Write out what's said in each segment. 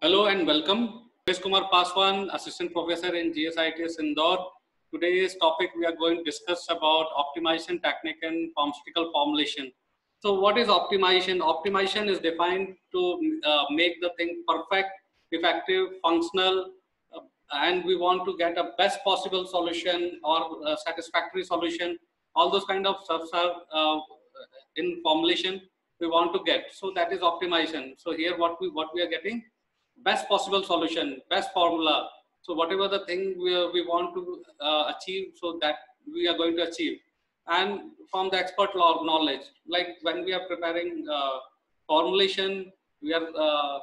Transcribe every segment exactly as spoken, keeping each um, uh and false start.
Hello and welcome. Ramesh Kumar Paswan, Assistant Professor in G S I T S Indore. Today's topic we are going to discuss about optimization technique and pharmaceutical formulation. So what is optimization? Optimization is defined to uh, make the thing perfect, effective, functional, uh, and we want to get a best possible solution or a satisfactory solution. All those kind of stuff are uh, in formulation we want to get. So that is optimization. So here what we what we are getting, best possible solution, best formula. So whatever the thing we, we want to uh, achieve, so that we are going to achieve. And from the expert law knowledge, like when we are preparing uh, formulation, we are uh,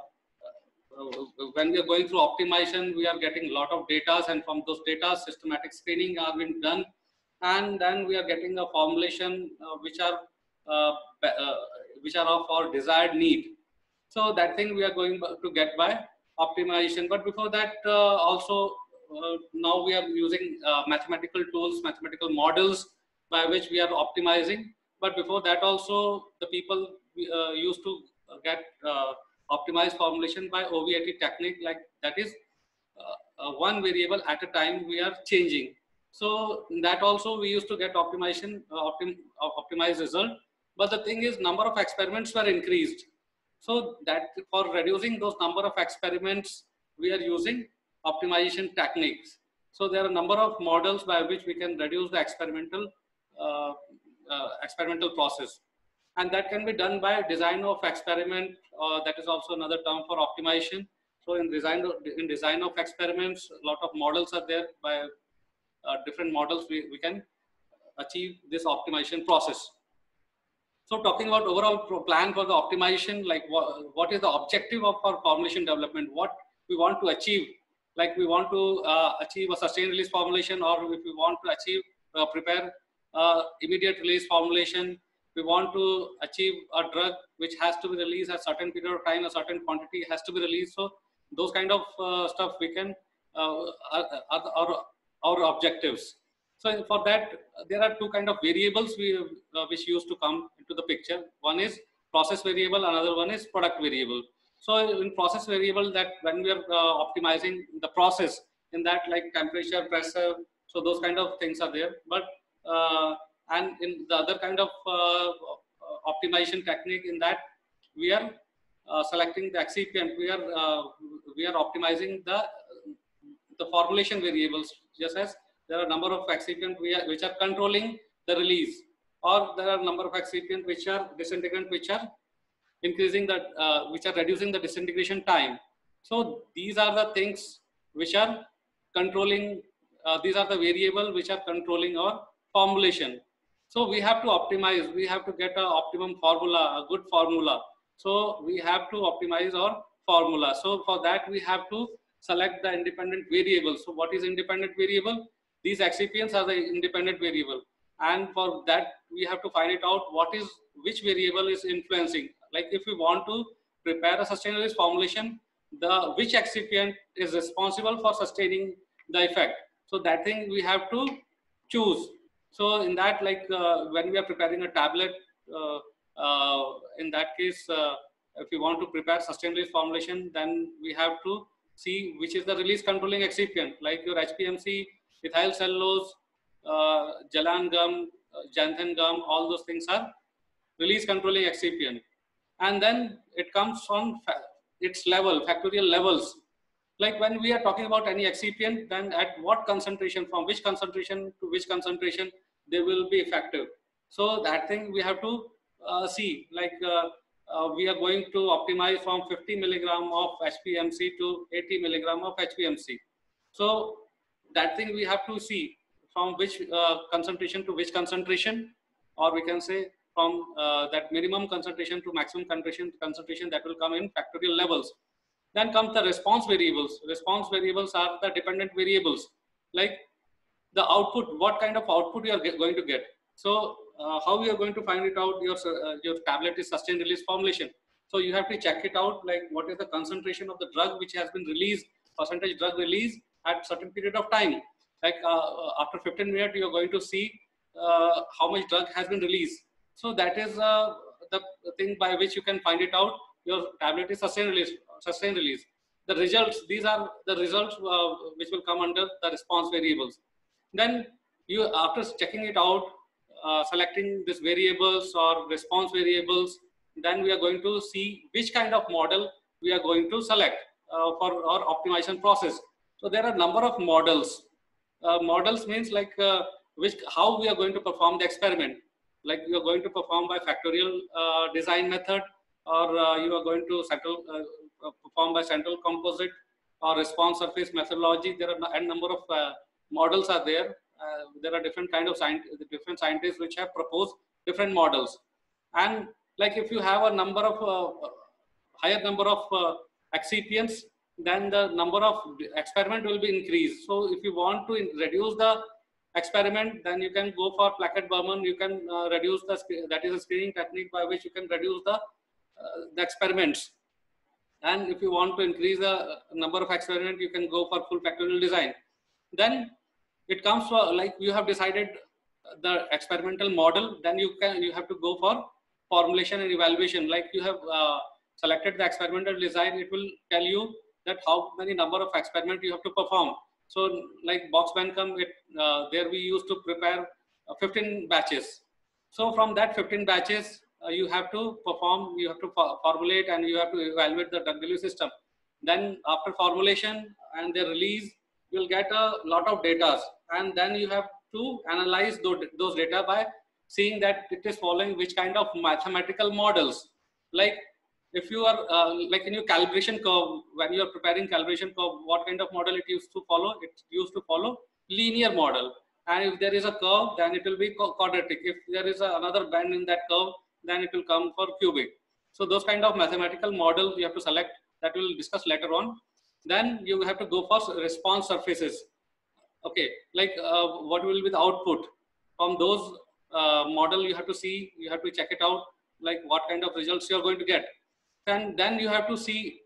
uh, when we are going through optimization, we are getting a lot of data, and from those data, systematic screening are being done, and then we are getting a formulation uh, which are uh, uh, which are of our desired need. So that thing we are going to get by optimization. But before that, uh, also uh, now we are using uh, mathematical tools, mathematical models by which we are optimizing. But before that, also the people uh, used to get uh, optimized formulation by O V A T technique, like that is uh, uh, one variable at a time we are changing. So that also we used to get optimization, uh, optim, uh, optimized result. But the thing is, number of experiments were increased. So that for reducing those number of experiments, we are using optimization techniques. So there are a number of models by which we can reduce the experimental uh, uh, experimental process, and that can be done by design of experiment. Uh, that is also another term for optimization. So in design of, in design of experiments, a lot of models are there. By uh, different models, we, we can achieve this optimization process. So talking about overall plan for the optimization, like what, what is the objective of our formulation development? What we want to achieve? Like we want to uh, achieve a sustained release formulation, or if we want to achieve, uh, prepare uh, immediate release formulation, we want to achieve a drug which has to be released at a certain period of time, a certain quantity has to be released. So those kind of uh, stuff we can, uh, are, are, are our objectives. So for that, there are two kind of variables we, uh, which used to come into the picture. One is process variable, another one is product variable. So in process variable, that when we are uh, optimizing the process, in that like temperature, pressure, so those kind of things are there. But uh, and in the other kind of uh, optimization technique, in that we are uh, selecting the excipient, we are uh, we are optimizing the the formulation variables, just as there are a number of excipients which are controlling the release, or there are a number of excipients which are disintegrant, which are increasing the, uh, which are reducing the disintegration time. So these are the things which are controlling, uh, these are the variable which are controlling our formulation. So we have to optimize, we have to get an optimum formula, a good formula. So we have to optimize our formula. So for that, we have to select the independent variable. So what is independent variable? These excipients are the independent variable. And for that, we have to find it out what is, which variable is influencing. Like if we want to prepare a sustained release formulation, the which excipient is responsible for sustaining the effect. So that thing we have to choose. So in that, like uh, when we are preparing a tablet, uh, uh, in that case, uh, if we want to prepare sustained release formulation, then we have to see which is the release controlling excipient, like your H P M C, ethyl cellulose, uh, Jalan gum, uh, xanthan gum, all those things are release controlling excipient. And then it comes on its level, factorial levels. Like when we are talking about any excipient, then at what concentration, from which concentration to which concentration, they will be effective. So that thing we have to uh, see, like uh, uh, we are going to optimize from fifty milligram of H P M C to eighty milligram of H P M C. So that thing we have to see from which uh, concentration to which concentration, or we can say from uh, that minimum concentration to maximum concentration, concentration that will come in factorial levels. Then comes the response variables. Response variables are the dependent variables, like the output, what kind of output you are get, going to get. So uh, how you are going to find it out, your, uh, your tablet is sustained release formulation. So you have to check it out, like what is the concentration of the drug which has been released, percentage drug release at certain period of time. Like uh, after fifteen minutes, you are going to see uh, how much drug has been released. So that is uh, the thing by which you can find it out, your tablet is sustained release, sustained release. the results, these are the results uh, which will come under the response variables. Then you, after checking it out, uh, selecting these variables or response variables, then we are going to see which kind of model we are going to select uh, for our optimization process. So there are a number of models. Uh, models means like uh, which, how we are going to perform the experiment. Like you are going to perform by factorial uh, design method, or uh, you are going to central, uh, perform by central composite or response surface methodology. There are a number of uh, models are there. Uh, there are different kind of science, different scientists which have proposed different models. And like if you have a number of uh, higher number of uh, excipients, then the number of experiment will be increased. So if you want to reduce the experiment, then you can go for Plackett-Berman. You can uh, reduce the, that is a screening technique by which you can reduce the, uh, the experiments. And if you want to increase the number of experiments, you can go for full factorial design. Then it comes for, like you have decided the experimental model, then you can, you have to go for formulation and evaluation. Like you have uh, selected the experimental design, it will tell you that how many number of experiments you have to perform. So like Box-Bancom, it, uh, there we used to prepare uh, fifteen batches. So from that fifteen batches, uh, you have to perform, you have to for formulate and you have to evaluate the drug delivery system. Then after formulation and the release, you'll get a lot of data, and then you have to analyze those, those data by seeing that it is following which kind of mathematical models. Like if you are uh, like in your calibration curve, when you are preparing calibration curve, what kind of model it used to follow? It used to follow linear model. And if there is a curve, then it will be quadratic. If there is a, another bend in that curve, then it will come for cubic. So those kind of mathematical models you have to select, that we will discuss later on. Then you have to go for response surfaces. Okay, like uh, what will be the output from those uh, model? You have to see, you have to check it out, like what kind of results you are going to get. And then you have to see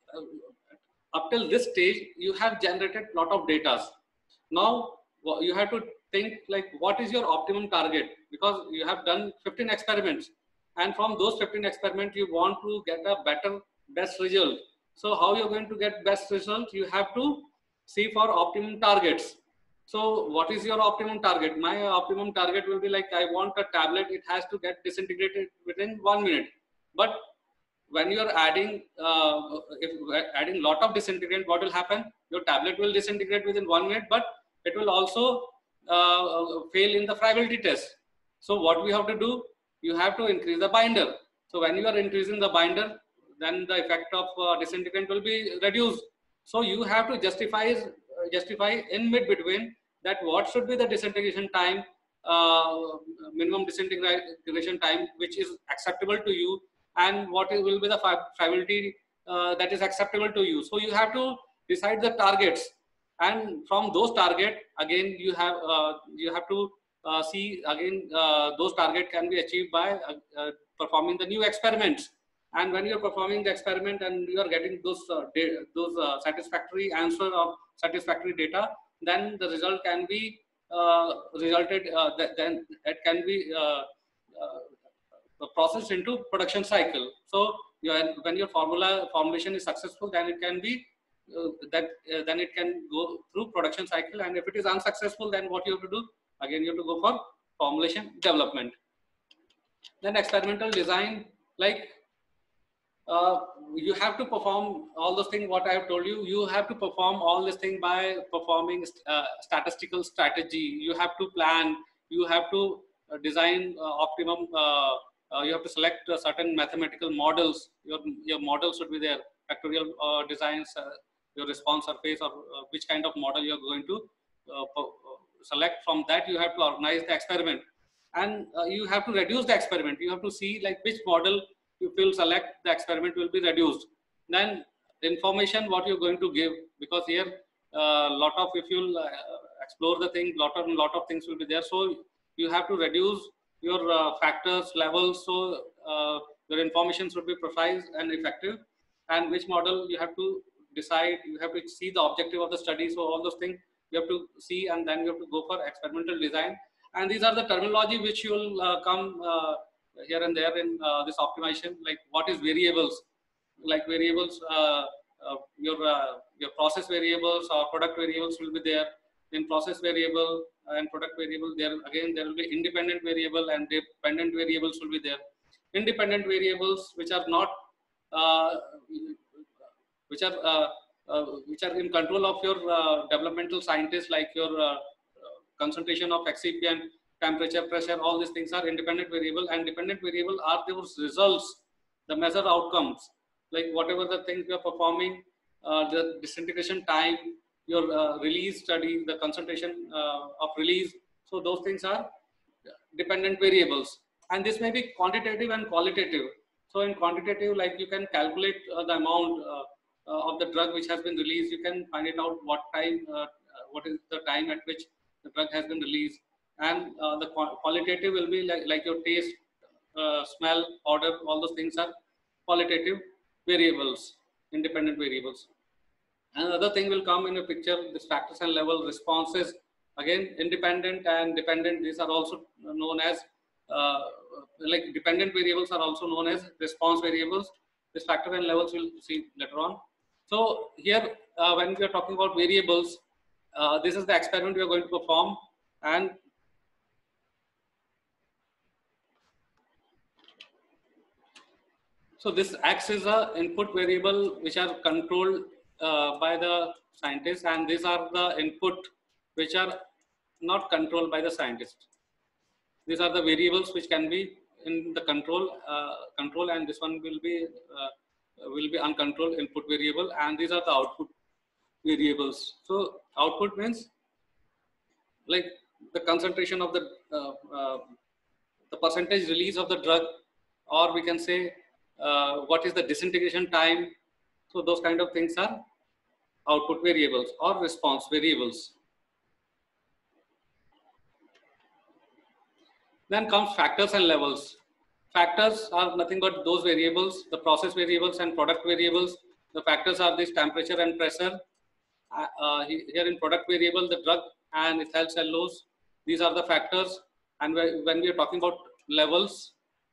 uh, up till this stage you have generated a lot of data. Now you have to think like what is your optimum target, because you have done fifteen experiments, and from those fifteen experiments you want to get a better best result. So how you're going to get best results? You have to see for optimum targets. So what is your optimum target? My optimum target will be like, I want a tablet, it has to get disintegrated within one minute. But when you're adding, uh, if adding lot of disintegrant, what will happen? Your tablet will disintegrate within one minute, but it will also uh, fail in the friability test. So what we have to do? You have to increase the binder. So when you are increasing the binder, then the effect of uh, disintegrant will be reduced. So you have to justify justify in mid between that what should be the disintegration time, uh, minimum disintegration time which is acceptable to you, and what will be the friability uh, that is acceptable to you. So you have to decide the targets, and from those target again you have uh, you have to uh, see again uh, those target can be achieved by uh, uh, performing the new experiments. And when you're performing the experiment and you are getting those uh, those uh, satisfactory answer or satisfactory data, then the result can be uh, resulted. Uh, th then it can be uh, uh, processed into production cycle. So you are, when your formula formulation is successful, then it can be uh, that uh, then it can go through production cycle. And if it is unsuccessful, then what you have to do? Again, you have to go for formulation development. Then experimental design, like. Uh, you have to perform all those things what I have told you. You have to perform all this thing by performing uh, statistical strategy. You have to plan, you have to uh, design uh, optimum, uh, uh, you have to select uh, certain mathematical models. Your, your model should be there, factorial uh, designs, uh, your response surface, or uh, which kind of model you are going to uh, select. From that you have to organize the experiment, and uh, you have to reduce the experiment. You have to see like which model you will select, the experiment will be reduced. Then information what you're going to give, because here a uh, lot of, if you uh, explore the thing, lot of lot of things will be there. So you have to reduce your uh, factors levels, so uh, your information should be precise and effective. And which model you have to decide, you have to see the objective of the study. So all those things you have to see, and then you have to go for experimental design. And these are the terminology which you will uh, come uh, here and there in uh, this optimization, like what is variables, like variables, uh, uh, your uh, your process variables or product variables will be there. In process variable and product variable, there again there will be independent variable and dependent variables will be there. Independent variables which are not uh, which are uh, uh, which are in control of your uh, developmental scientists, like your uh, concentration of excipient, temperature, pressure, all these things are independent variable. And dependent variable are those results, the measure outcomes, like whatever the things you are performing, uh, the disintegration time, your uh, release study, the concentration uh, of release. So those things are dependent variables. And this may be quantitative and qualitative. So in quantitative, like you can calculate uh, the amount uh, uh, of the drug which has been released. You can find it out what time, uh, what is the time at which the drug has been released. And uh, the qualitative will be like, like your taste, uh, smell, odor, all those things are qualitative variables, independent variables. Another thing will come in a picture, this factors and level responses. Again, independent and dependent, these are also known as, uh, like dependent variables are also known as response variables. This factor and levels we'll see later on. So here, uh, when we are talking about variables, uh, this is the experiment we are going to perform. And so this acts as a input variable which are controlled uh, by the scientists, and these are the input which are not controlled by the scientist. These are the variables which can be in the control uh, control, and this one will be uh, will be uncontrolled input variable, and these are the output variables. So output means like the concentration of the uh, uh, the percentage release of the drug, or we can say uh, what is the disintegration time. So those kind of things are output variables or response variables. Then comes factors and levels. Factors are nothing but those variables, the process variables and product variables. The factors are this temperature and pressure. Uh, uh, here in product variable, the drug and ethyl cellulose. These are the factors. And when we are talking about levels,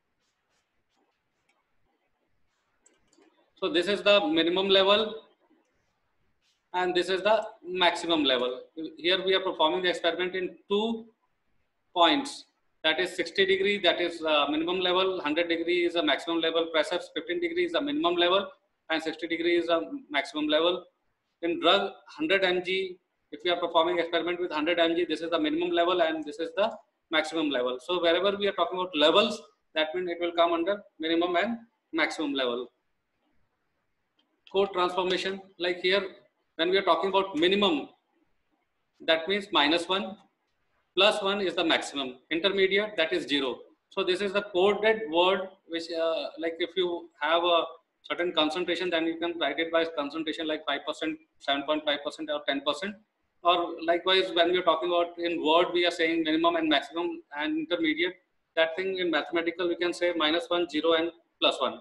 so this is the minimum level and this is the maximum level. Here we are performing the experiment in two points. That is sixty degree, that is uh, minimum level, one hundred degree is a maximum level, pressure fifteen degree is a minimum level, and sixty degree is a maximum level. In drug, one hundred milligrams, if we are performing experiment with one hundred milligrams, this is the minimum level and this is the maximum level. So wherever we are talking about levels, that means it will come under minimum and maximum level. Code transformation, like here, when we are talking about minimum, that means minus one, plus one is the maximum. Intermediate, that is zero. So this is the coded word, which uh, like if you have a certain concentration, then you can write it by concentration like five percent, seven point five percent or ten percent. Or likewise, when we are talking about in word, we are saying minimum and maximum and intermediate. That thing in mathematical, we can say minus one, zero and plus one.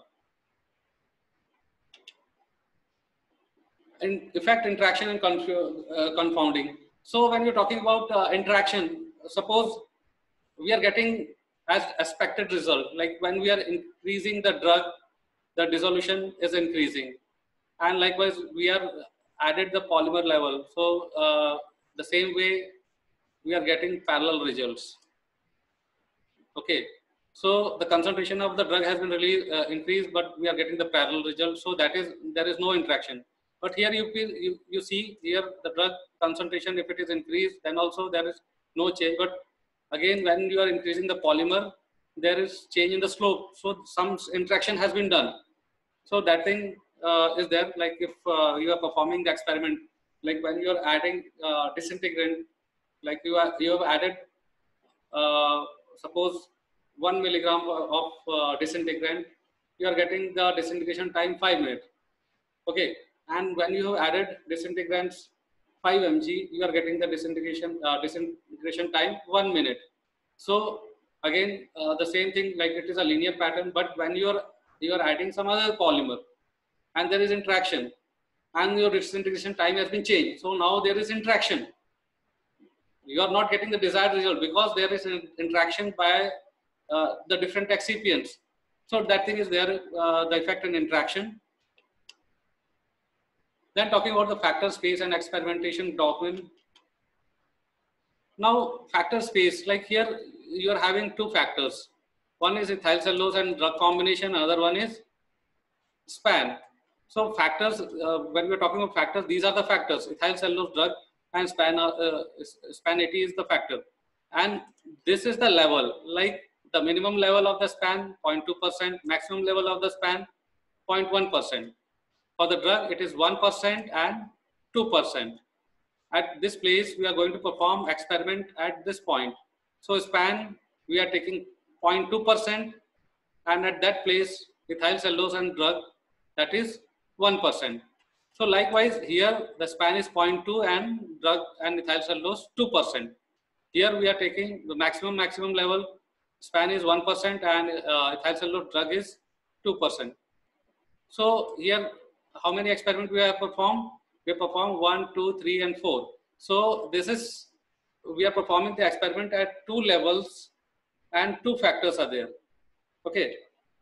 In effect, interaction and conf uh, confounding. So when we're talking about uh, interaction, suppose we are getting as expected result, like when we are increasing the drug, the dissolution is increasing. And likewise, we are added the polymer level. So uh, the same way we are getting parallel results. Okay. So the concentration of the drug has been really uh, increased, but we are getting the parallel result. So that is, there is no interaction. But here you, you, you see here the drug concentration, if it is increased, then also there is no change. But again, when you are increasing the polymer, there is change in the slope. So some interaction has been done. So that thing uh, is there. Like if uh, you are performing the experiment, like when you are adding uh, disintegrant, like you are you have added, uh, suppose one milligram of uh, disintegrant, you are getting the disintegration time five minutes. Okay. And when you have added disintegrants five milligrams, you are getting the disintegration uh, disintegration time one minute. So again, uh, the same thing, like it is a linear pattern, but when you are you are adding some other polymer and there is interaction and your disintegration time has been changed. So now there is interaction. You are not getting the desired result because there is an interaction by uh, the different excipients. So that thing is there, uh, the effect and interaction. Then talking about the factor space and experimentation document. Now factor space, like here you are having two factors. One is ethyl cellulose and drug combination, another one is span. So factors, uh, when we are talking about factors, these are the factors. Ethyl cellulose drug and span, uh, uh, span eighty is the factor. And this is the level, like the minimum level of the span, zero point two percent, maximum level of the span, zero point one percent. For the drug, it is one percent and two percent. At this place, we are going to perform experiment at this point. So span, we are taking zero point two percent, and at that place, ethyl cellulose and drug, that is one percent. So likewise, here the span is zero point two and drug and ethyl cellulose two percent. Here we are taking the maximum maximum level, span is one percent and uh, ethyl cellulose drug is two percent. So here, how many experiments we have performed? We have performed one, two, three, and four. So this is, we are performing the experiment at two levels and two factors are there. Okay.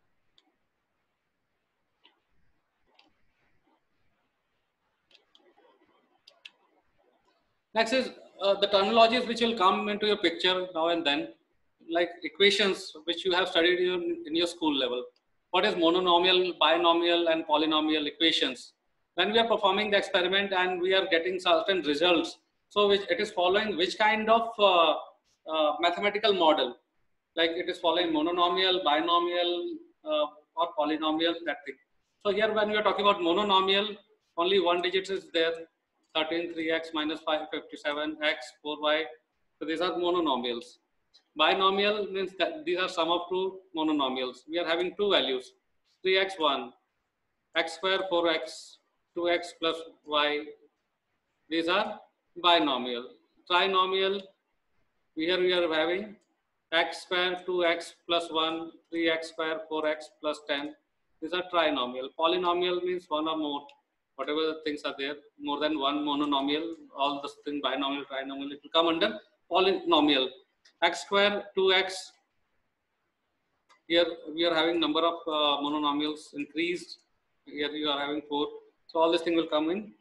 Next is uh, the terminologies which will come into your picture now and then, like equations which you have studied in, in your school level. What is mononomial, binomial, and polynomial equations? When we are performing the experiment and we are getting certain results, so which it is following which kind of uh, uh, mathematical model, like it is following mononomial, binomial, uh, or polynomial, that thing. So here when we are talking about mononomial, only one digit is there, thirteen, three x minus five, fifty-seven, x, four y. So these are mononomials. Binomial means that these are sum of two mononomials. We are having two values, three x, one, x square, four x, two x plus y. These are binomial. Trinomial, here we are having x square, two x plus one, three x square, four x plus ten. These are trinomial. Polynomial means one or more. Whatever the things are there, more than one mononomial, all the things binomial, trinomial, it will come under polynomial. X square, two x. Here we are having number of uh, mononomials increased. Here you are having four. So all this thing will come in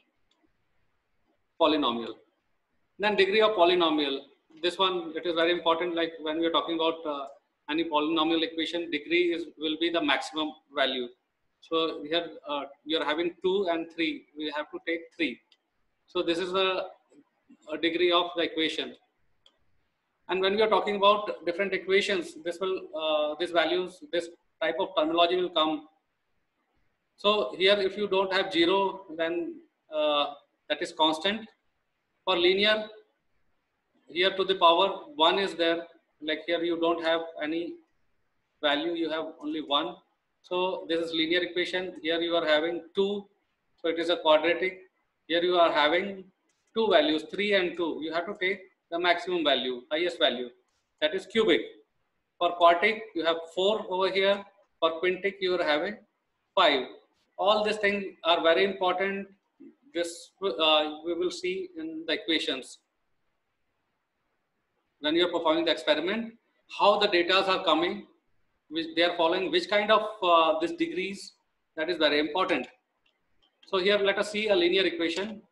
polynomial. Then degree of polynomial. This one, it is very important. Like when we are talking about uh, any polynomial equation, degree is will be the maximum value. So here uh, we are having two and three. We have to take three. So this is the a degree of the equation. And when we are talking about different equations, this will uh, these values, this type of terminology will come. So here, if you don't have zero, then uh, that is constant. For linear, here to the power one is there. Like here, you don't have any value, you have only one. So this is linear equation. Here you are having two, so it is a quadratic. Here you are having two values, three and two. You have to take the maximum value, highest value, that is cubic. For quartic, you have four over here. For quintic, you are having five. All these things are very important. This uh, we will see in the equations. When you are performing the experiment, how the data are coming, which they are following, which kind of uh, this degrees, that is very important. So here let us see a linear equation.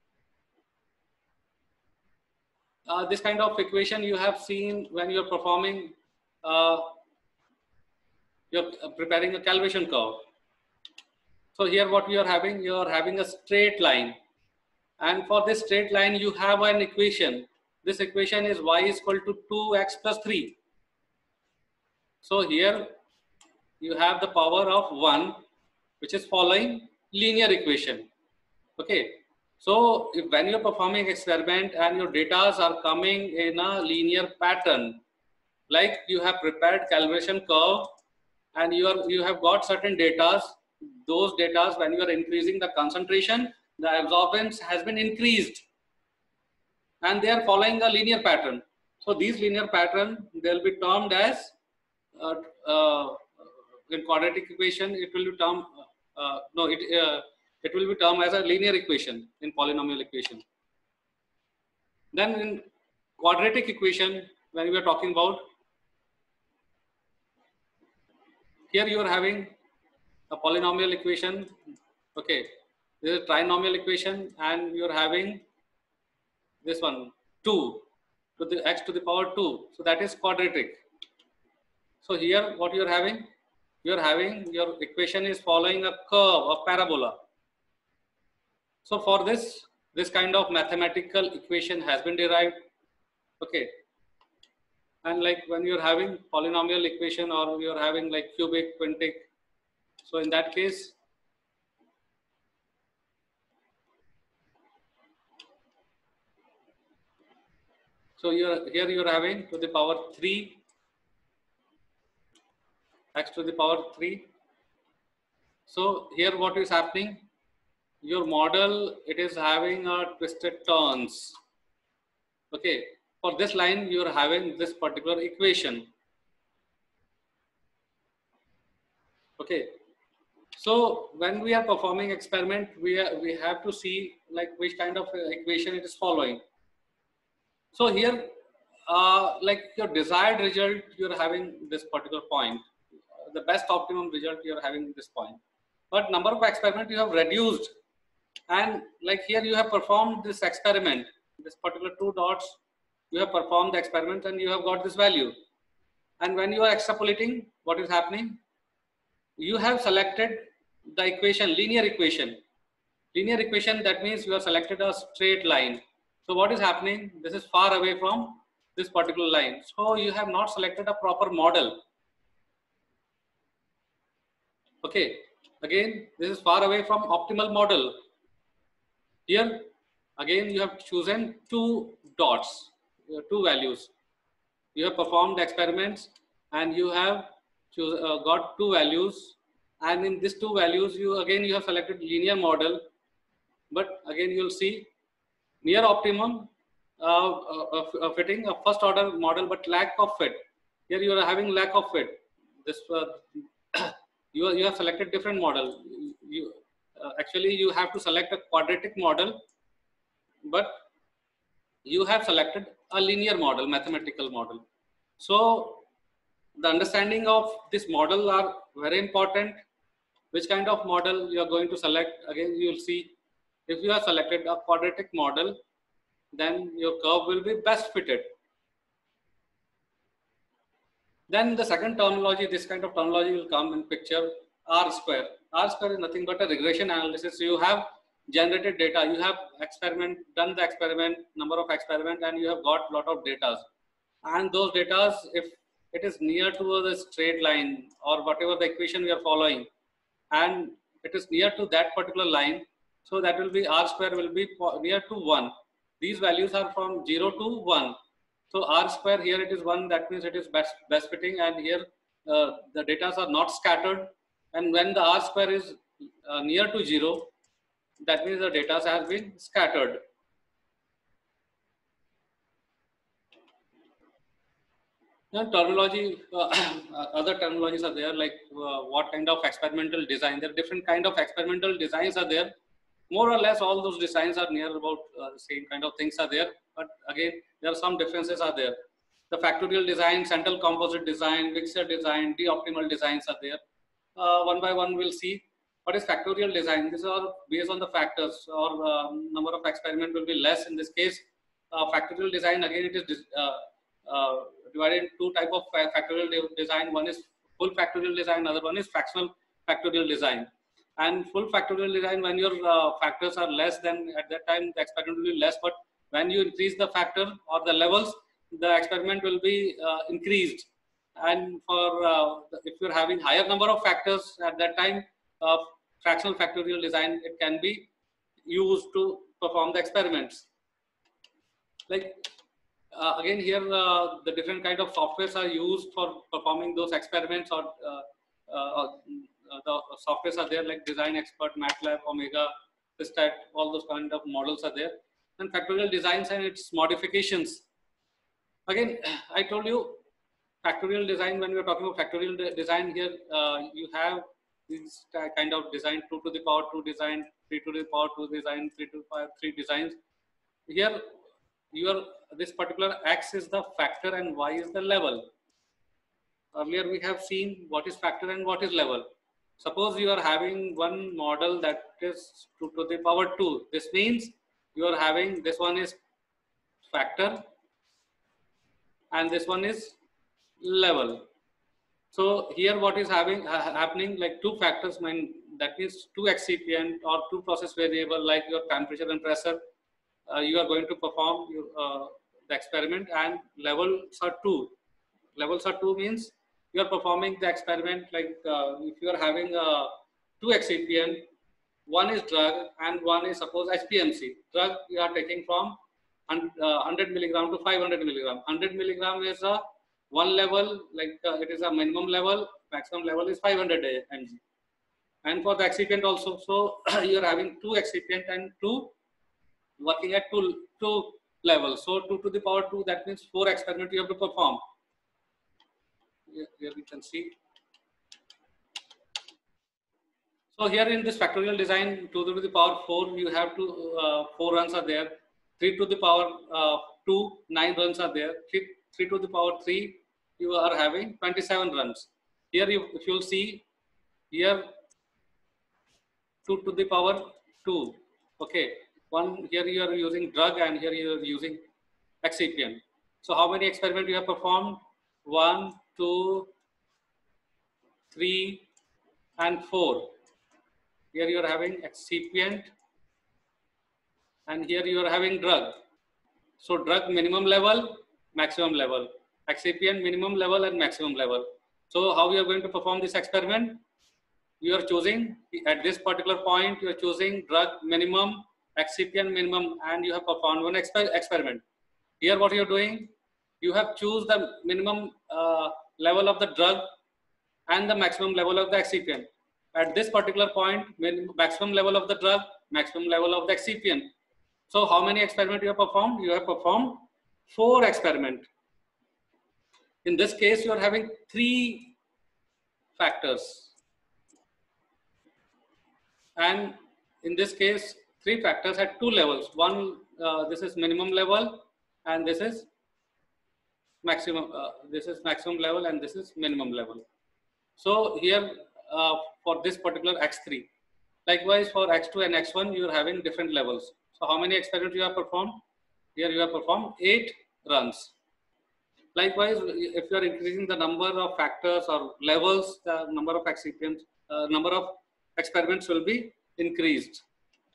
Uh, this kind of equation you have seen when you are performing, uh, you're preparing a calibration curve. So here what we are having, you are having a straight line. And for this straight line, you have an equation. This equation is y is equal to two x plus three. So here you have the power of one, which is following linear equation. Okay. So if when you're performing experiment and your data are coming in a linear pattern, like you have prepared calibration curve and you are you have got certain data, those data when you are increasing the concentration, the absorbance has been increased and they are following a linear pattern. So these linear pattern, they'll be termed as uh, uh, in quadratic equation, it will be termed uh, no it uh, it will be termed as a linear equation in polynomial equation. Then in quadratic equation, when we are talking about, here you are having a polynomial equation. Okay, This is trinomial equation, and you're having this one two to the x to the power two. So that is quadratic. So here what you're having, you're having your equation is following a curve, a parabola. So for this, this kind of mathematical equation has been derived. Okay. And like when you're having polynomial equation or you're having like cubic, quintic. So in that case, so you're here you're having to the power three, x to the power three. So here what is happening? Your model, it is having a twisted turns. Okay. For this line, you are having this particular equation. Okay. So when we are performing experiment, we are, we have to see like which kind of equation it is following. So here, uh, like your desired result, you're having this particular point. The best optimum result you're having this point. But number of experiment you have reduced, and like here you have performed this experiment. This particular two dots, you have performed the experiment and you have got this value. And when you are extrapolating, what is happening? You have selected the equation, linear equation. Linear equation, that means you have selected a straight line. So what is happening? This is far away from this particular line. So you have not selected a proper model. Okay. Again, this is far away from optimal model. Here, again, you have chosen two dots, two values. You have performed experiments and you have choose, uh, got two values. And in these two values, you again, you have selected linear model. But again, you'll see near optimum uh, uh, uh, fitting a first order model, but lack of fit. Here you are having lack of fit. This uh, you, you have selected different model. You, uh, actually, you have to select a quadratic model, but you have selected a linear model, mathematical model. So the understanding of this model are very important. Which kind of model you are going to select? Again, you will see if you have selected a quadratic model, then your curve will be best fitted. Then the second terminology, this kind of terminology will come in picture, R square. R square is nothing but a regression analysis. So you have generated data, you have experiment, done the experiment, number of experiment, and you have got lot of data. And those data, if it is near to the straight line or whatever the equation we are following, and it is near to that particular line, so that will be R square will be near to one. These values are from zero to one. So R square here it is one, that means it is best, best fitting, and here uh, the data are not scattered. And when the R square is uh, near to zero, that means the data has been scattered. Now, terminology, uh, other terminologies are there, like uh, what kind of experimental design. There are different kind of experimental designs are there. More or less, all those designs are near about uh, the same kind of things are there. But again, there are some differences are there. The factorial design, central composite design, mixer design, de-optimal designs are there. Uh, one by one, we'll see what is factorial design. These are based on the factors, or uh, number of experiment will be less in this case. Uh, factorial design, again, it is uh, uh, divided in two type of factorial design. One is full factorial design, another one is fractional factorial design. And full factorial design, when your uh, factors are less, then at that time the experiment will be less. But when you increase the factor or the levels, the experiment will be uh, increased. And for uh, if you're having higher number of factors at that time, uh, fractional factorial design, it can be used to perform the experiments. Like uh, again here, uh, the different kind of softwares are used for performing those experiments, or uh, uh, the softwares are there like Design Expert, MATLAB, Omega, Pistat, all those kind of models are there. And factorial designs and its modifications. Again, I told you factorial design, when we are talking about factorial de design here, uh, you have this kind of design, two to the power two design, three to the power two design, three to the power three designs. Here, your this particular x is the factor and y is the level. Earlier we have seen what is factor and what is level. Suppose you are having one model that is two to the power two. This means you are having, this one is factor and this one is level. So here what is having ha happening, like two factors, mean that means two excipient or two process variable like your temperature and pressure. Uh, you are going to perform you, uh, the experiment, and levels are two. Levels are two means you are performing the experiment like uh, if you are having uh, two excipient, one is drug and one is suppose H P M C. Drug you are taking from uh, one hundred milligram to five hundred milligram. one hundred milligram is a one level, like uh, it is a minimum level, maximum level is five hundred milligrams. And for the excipient also, so you are having two excipient and two working at two, two levels. So two to the power two, that means four experiments you have to perform. Here, here we can see. So here in this factorial design, two to the power four, you have to, uh, four runs are there. three to the power uh, two, nine runs are there. three, three to the power three, you are having twenty-seven runs. Here, you, if you'll see, here two to the power two. Okay, one here you are using drug and here you are using excipient. So how many experiments you have performed? One, two, three, and four. Here you are having excipient, and here you are having drug. So drug minimum level, maximum level. Excipient minimum level and maximum level. So how you are going to perform this experiment? You are choosing at this particular point, you are choosing drug minimum, excipient minimum, and you have performed one exper experiment. Here what you are doing, you have choose the minimum uh, level of the drug and the maximum level of the excipient. At this particular point, maximum level of the drug, maximum level of the excipient. So how many experiments you have performed? You have performed four experiments. In this case, you are having three factors. And in this case, three factors at two levels. One, uh, this is minimum level, and this is maximum. Uh, this is maximum level, and this is minimum level. So here, uh, for this particular X three, likewise for X two and X one, you are having different levels. So how many experiments you have performed? Here you have performed eight runs. Likewise, if you are increasing the number of factors or levels, the number of excipients, uh, number of experiments will be increased.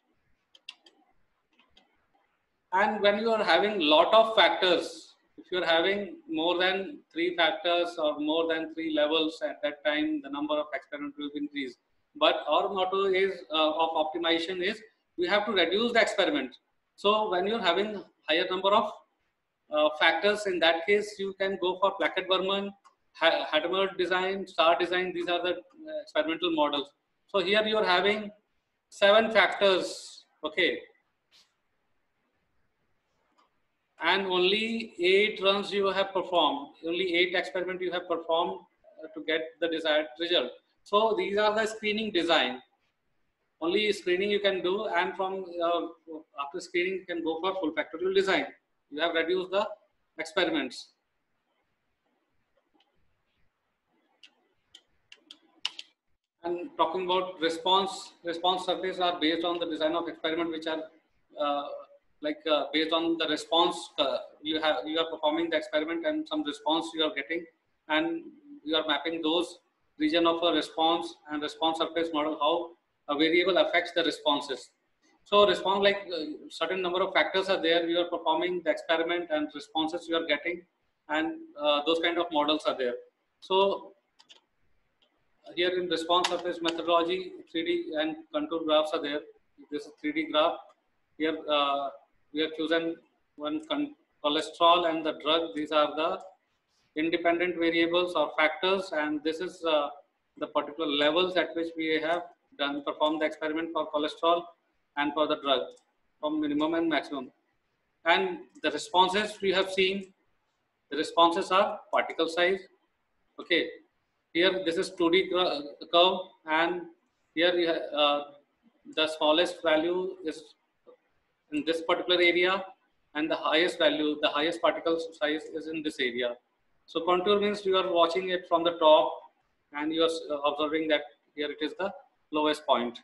And when you are having lot of factors, if you are having more than three factors or more than three levels, at that time the number of experiments will increase. But our motto is uh, of optimization is we have to reduce the experiment. So when you are having higher number of uh, factors, in that case you can go for Plackett-Burman, Hadamard design, Star design. These are the uh, experimental models. So here you are having seven factors, okay, and only eight runs you have performed, only eight experiments you have performed uh, to get the desired result. So these are the screening design. Only screening you can do, and from uh, after screening you can go for full factorial design. You have reduced the experiments. And talking about response, response surface are based on the design of experiment, which are uh, like uh, based on the response uh, you have, you are performing the experiment and some response you are getting, and you are mapping those region of a response and response surface model, how a variable affects the responses. So response, like uh, certain number of factors are there, you are performing the experiment and responses you are getting, and uh, those kind of models are there. So here in response surface methodology, three D and contour graphs are there. This is three D graph. Here uh, we have chosen one cholesterol and the drug. These are the independent variables or factors, and this is uh, the particular levels at which we have done performed the experiment for cholesterol and for the drug, from minimum and maximum. And the responses we have seen, the responses are particle size. Okay, here this is two D curve, and here we have, uh, the smallest value is in this particular area, and the highest value, the highest particle size is in this area. So contour means you are watching it from the top, and you are observing that here it is the lowest point.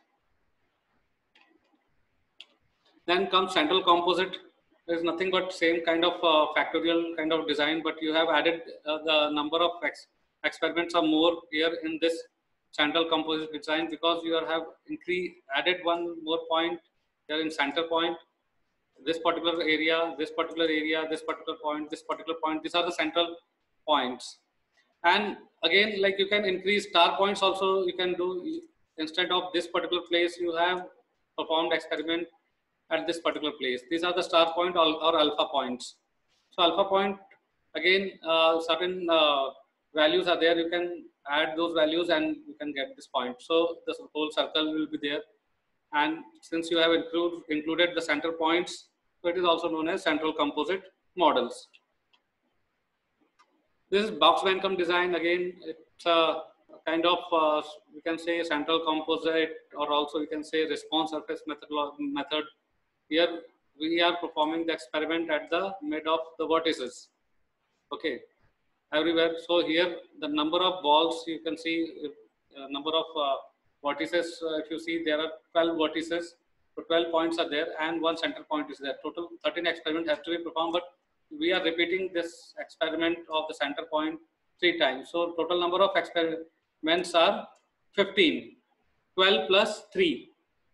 Then comes central composite. There is nothing but same kind of uh, factorial kind of design, but you have added uh, the number of ex experiments are more here in this central composite design, because you are have increased added one more point here in center point. This particular area, this particular area, this particular point, this particular point. These are the central points. And again, like you can increase star points also. You can do, instead of this particular place, you have performed experiment at this particular place. These are the star point or, or alpha points. So alpha point, again, uh, certain uh, values are there. You can add those values and you can get this point. So this whole circle will be there. And since you have include, included the center points, so it is also known as central composite models. This is Box-Vancombe design. Again, it's a kind of, uh, we can say central composite, or also we can say response surface method. method. Here we are performing the experiment at the mid of the vertices. Okay, everywhere. So here the number of balls, you can see uh, number of uh, vertices. Uh, if you see, there are twelve vertices. So twelve points are there and one center point is there. Total thirteen experiments have to be performed, but we are repeating this experiment of the center point three times. So total number of experiments are fifteen. twelve plus three.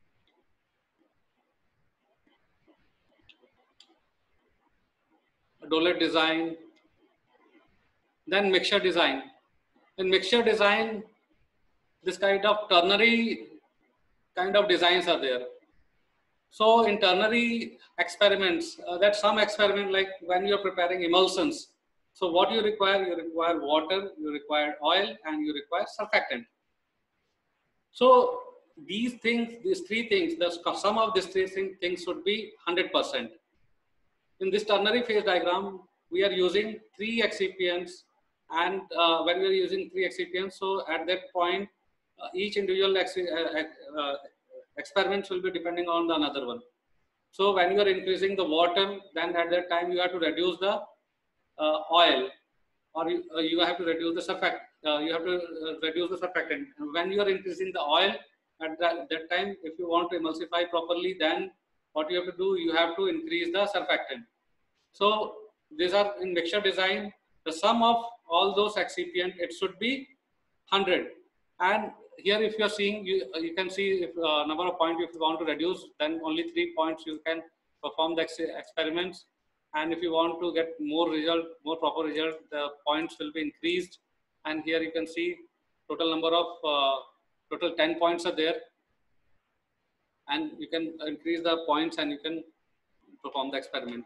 Dolet design. Then mixture design. In mixture design, this kind of ternary kind of designs are there. So in ternary experiments, uh, that some experiment, like when you're preparing emulsions, so what you require, you require water, you require oil, and you require surfactant. So these things, these three things, the sum of these three things should be one hundred percent. In this ternary phase diagram, we are using three excipients, and uh, when we are using three excipients, so at that point, uh, each individual ex uh, uh, experiments will be depending on the another one. So when you are increasing the water, then at that time you have to reduce the uh, oil, or you, uh, you have to reduce the surfactant. Uh, you have to uh, reduce the surfactant. And when you are increasing the oil, at that, that time, if you want to emulsify properly, then what you have to do, you have to increase the surfactant. So these are in mixture design. The sum of all those excipient, it should be one hundred. And here, if you are seeing, you, you can see if uh, number of points, if you want to reduce, then only three points you can perform the ex experiments. And if you want to get more result, more proper result, the points will be increased. And here you can see total number of, uh, total ten points are there. And you can increase the points and you can perform the experiment.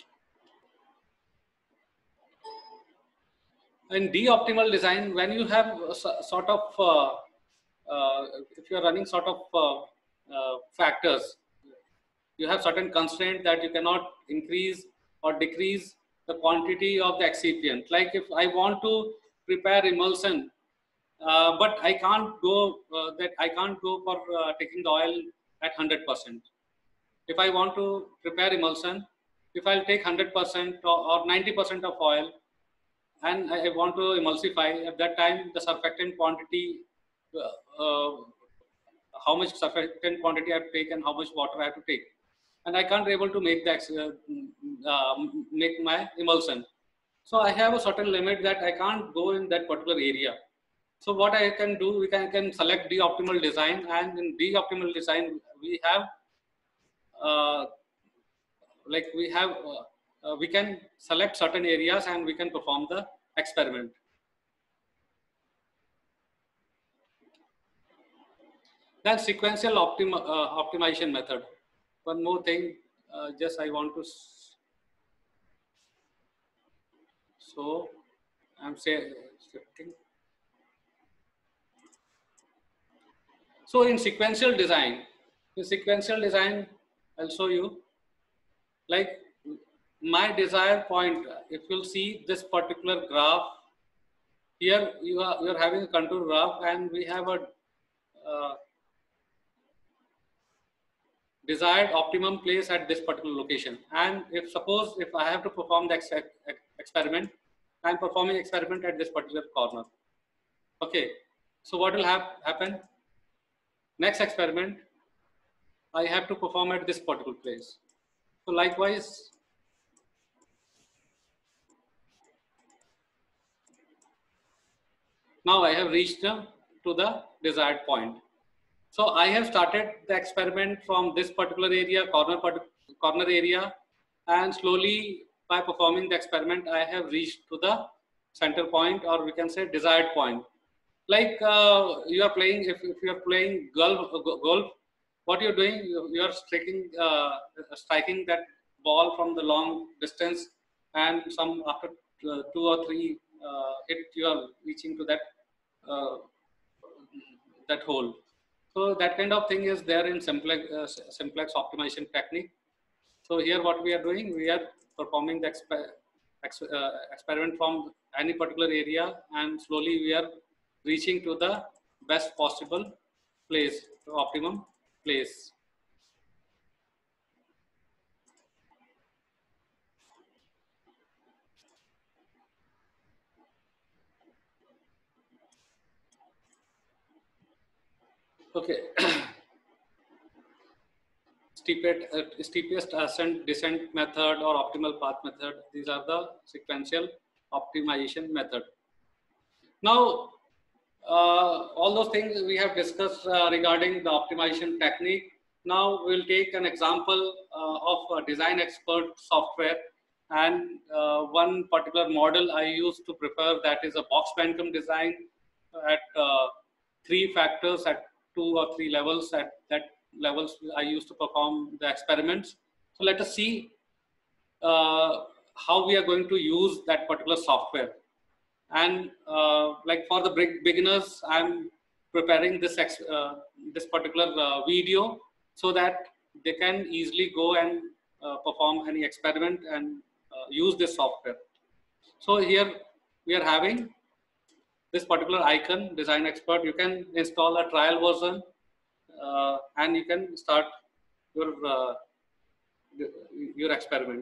In D-optimal design, when you have a sort of, uh, uh, if you are running sort of uh, uh, factors, you have certain constraint that you cannot increase or decrease the quantity of the excipient. Like if I want to prepare emulsion, uh, but I can't go uh, that I can't go for uh, taking the oil at one hundred percent. If I want to prepare emulsion, if I'll take one hundred percent or ninety percent of oil, and I want to emulsify, at that time the surfactant quantity, uh, uh, how much surfactant quantity I have to take and how much water I have to take, and I can't be able to make that uh, uh, make my emulsion. So I have a certain limit that I can't go in that particular area. So what I can do, we can, can select D-optimal design, and in D-optimal design we have uh, like we have uh, uh, we can select certain areas and we can perform the experiment. Then sequential optim uh, optimization method. One more thing, uh, just I want to. So I'm saying. So in sequential design, in sequential design, I'll show you. Like my desired point, if you'll see this particular graph, here you are you are having a contour graph, and we have a uh, desired optimum place at this particular location. And if suppose if I have to perform the ex ex experiment, I'm performing experiment at this particular corner. Okay, so what will hap happen? next experiment I have to perform at this particular place. So likewise, now I have reached uh, to the desired point. So I have started the experiment from this particular area, corner, corner area, and slowly by performing the experiment, I have reached to the center point, or we can say desired point. Like uh, you are playing, if, if you are playing golf, golf, what you're doing, you, you are striking, uh, striking that ball from the long distance, and some after uh, two or three uh, hit, you are reaching to that uh, that hole. So that kind of thing is there in simplex, uh, simplex optimization technique. So here what we are doing, we are performing the exper ex uh, experiment from any particular area, and slowly we are reaching to the best possible place, optimum place. Okay. Steepest, uh, steepest ascent descent method or optimal path method. These are the sequential optimization method. Now, uh, all those things we have discussed uh, regarding the optimization technique. Now we'll take an example uh, of a design expert software, and uh, one particular model I used to prefer, that is a box Pancom design at uh, three factors at two or three levels. At that levels I used to perform the experiments. So let us see uh, how we are going to use that particular software. And uh, like for the beginners, I'm preparing this ex uh, this particular uh, video so that they can easily go and uh, perform any experiment and uh, use this software. So here we are having this particular icon, Design Expert. You can install a trial version uh, and you can start your uh, your experiment.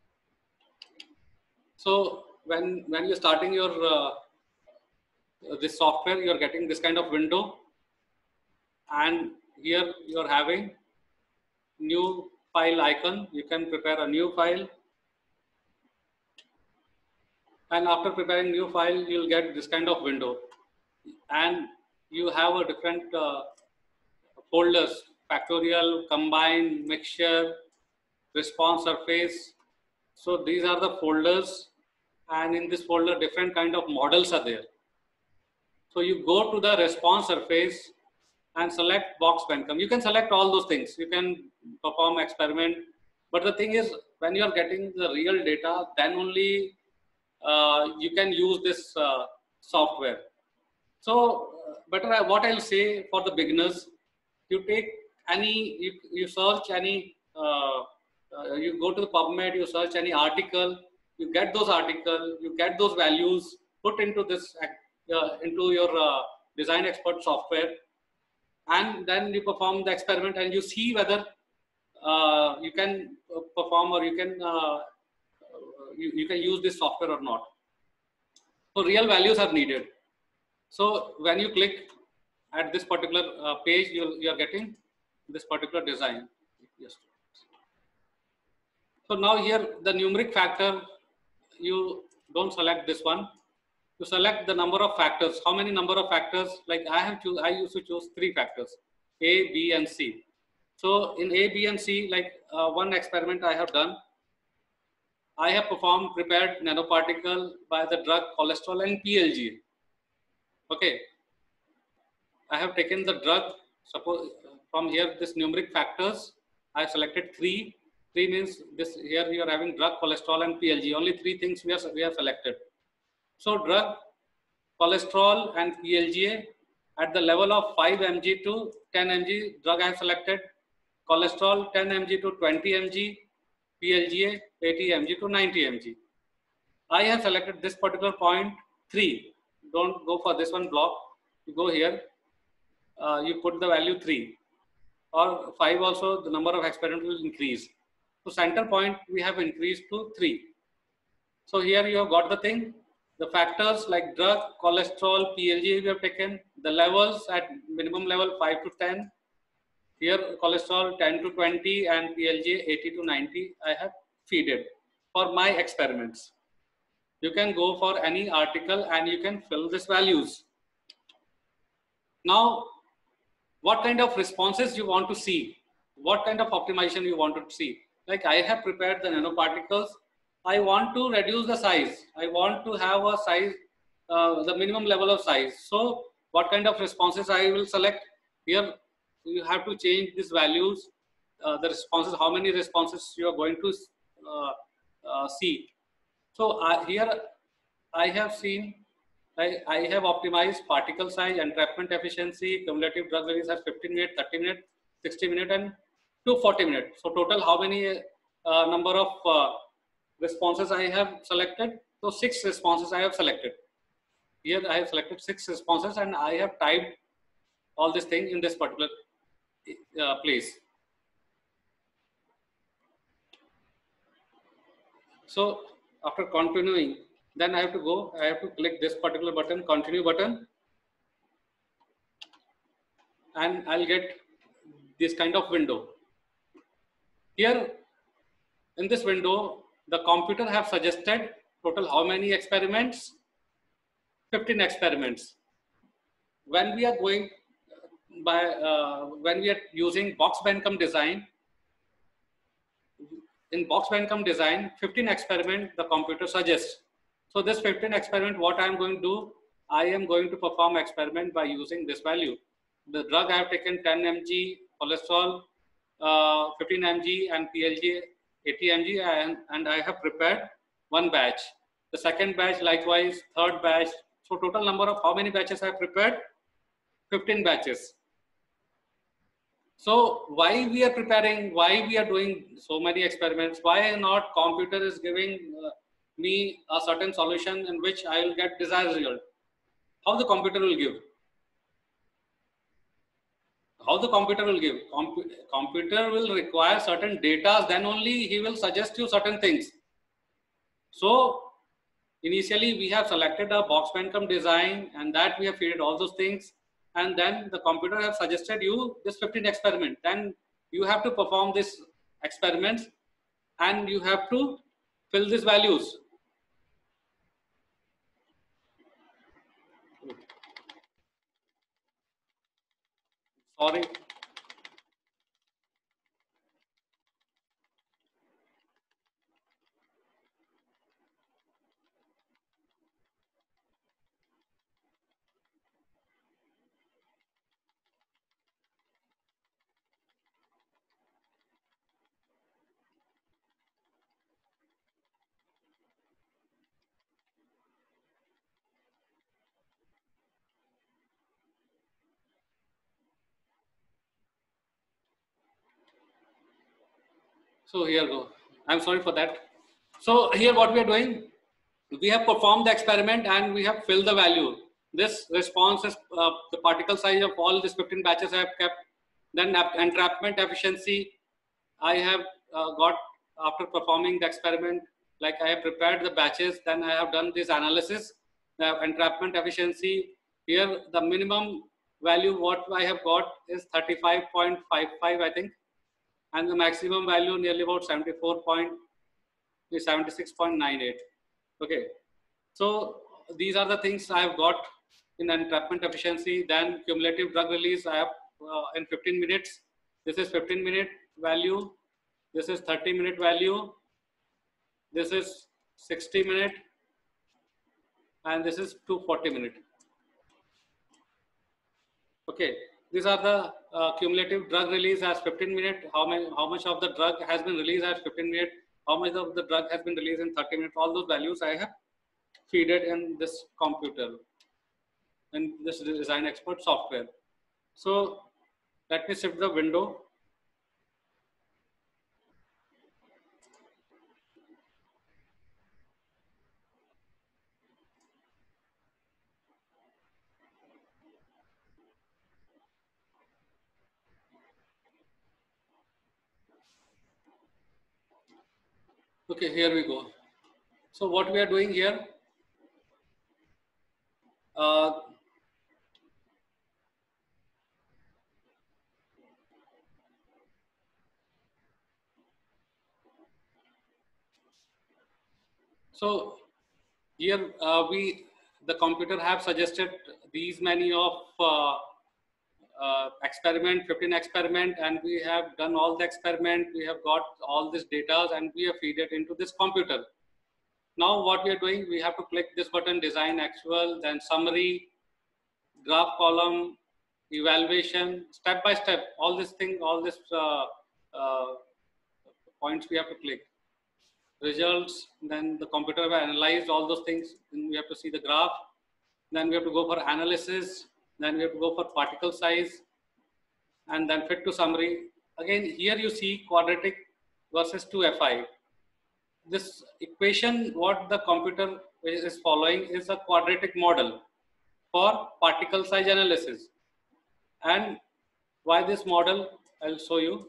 So when when you're starting your uh, this software, you're getting this kind of window, and here you're having new file icon. You can prepare a new file, and after preparing new file, you'll get this kind of window, and you have a different uh, folders: factorial, combine, mixture, response surface. So these are the folders, and in this folder different kind of models are there. So you go to the response surface and select box Pancom. You can select all those things. You can perform experiment. But the thing is, when you are getting the real data, then only uh, you can use this uh, software. So, uh, but what I'll say for the beginners, you take any, you, you search any, uh, uh, you go to the PubMed, you search any article, you get those articles, you get those values, put into this, uh, into your uh, Design Expert software, and then you perform the experiment and you see whether uh, you can perform or you can uh, you, you can use this software or not. So real values are needed. So when you click at this particular uh, page, you you are getting this particular design. Yes. So now here the numeric factor, you don't select this one. You select the number of factors. How many number of factors? Like I have choose, I used to choose three factors: A, B, and C. So in A, B, and C, like uh, one experiment I have done, I have performed prepared nanoparticle by the drug cholesterol and P L G A. Okay, I have taken the drug. Suppose from here this numeric factors, I have selected three. Three means this here you are having drug, cholesterol, and P L G A. Only three things we are we have selected. So drug, cholesterol, and P L G A at the level of five milligrams to ten milligrams, drug I have selected. Cholesterol ten milligrams to twenty milligrams, P L G A eighty milligrams to ninety milligrams. I have selected this particular point three. Don't go for this one block. You go here. Uh, you put the value three or five. Also, the number of experiments will increase. So center point we have increased to three. So here you have got the thing. The factors like drug, cholesterol, P L G A we have taken. The levels at minimum level five to ten. Here cholesterol ten to twenty and P L G eighty to ninety I have feeded for my experiments. You can go for any article and you can fill these values. Now, what kind of responses you want to see? What kind of optimization you want to see? Like I have prepared the nanoparticles. I want to reduce the size. I want to have a size, uh, the minimum level of size. So what kind of responses I will select? Here you have to change these values, uh, the responses, how many responses you are going to uh, uh, see. So uh, here I have seen, I, I have optimized particle size, entrapment efficiency, cumulative drug release at fifteen minutes, thirty minutes, sixty minutes, and two hundred forty minutes. So total, how many uh, number of uh, responses I have selected? So six responses I have selected. Here I have selected six responses, and I have typed all this thing in this particular uh, place. So after continuing, then I have to go, I have to click this particular button, continue button, and I'll get this kind of window. Here in this window, the computer have suggested total how many experiments? fifteen experiments. When we are going by, uh, when we are using box Bentham design, in box Bentham design, fifteen experiment the computer suggests. So this fifteen experiment, what I am going to do, I am going to perform experiment by using this value. The drug I have taken ten milligrams cholesterol, uh, fifteen milligrams and P L G eighty milligrams, and, and I have prepared one batch. The second batch likewise, third batch. So total number of how many batches I have prepared? fifteen batches. So why we are preparing, why we are doing so many experiments, why not computer is giving uh, me a certain solution in which I will get desired result? How the computer will give? How the computer will give? Compu computer will require certain data, then only he will suggest you certain things. So initially we have selected a box Bentham design, and that we have fed all those things. And then the computer have suggested you this fifteen experiment. Then you have to perform this experiments and you have to fill these values. Sorry. So here go. I'm sorry for that. So here what we are doing, we have performed the experiment and we have filled the value. This response is uh, the particle size of all these fifteen batches I have kept. Then entrapment efficiency I have uh, got after performing the experiment. Like I have prepared the batches, then I have done this analysis. The entrapment efficiency, here the minimum value what I have got is thirty-five point five five, I think, and the maximum value nearly about seventy-four point seventy-six point nine eight. Okay, so these are the things I have got in entrapment efficiency. Then cumulative drug release I have uh, in fifteen minutes. This is fifteen minute value. This is thirty minute value. This is sixty minute, and this is two hundred forty minute. Okay, these are the uh, cumulative drug release as fifteen minute. How many? How much of the drug has been released as fifteen minute? How much of the drug has been released in thirty minutes? All those values I have feed it in this computer, in this design expert software. So let me shift the window. Okay, here we go. So what we are doing here, uh, So here uh, we, the computer have suggested these many of uh, uh, experiment, fifteen experiment, and we have done all the experiment. We have got all this data and we have feed it into this computer. Now what we are doing, we have to click this button, design actual, then summary, graph column, evaluation, step by step, all this thing, all this uh, uh, points we have to click. Results, then the computer will analyze all those things. Then we have to see the graph. Then we have to go for analysis. Then we have to go for particle size, and then fit to summary. Again, here you see quadratic versus two F I. This equation, what the computer is following is a quadratic model for particle size analysis. And why this model? I'll show you.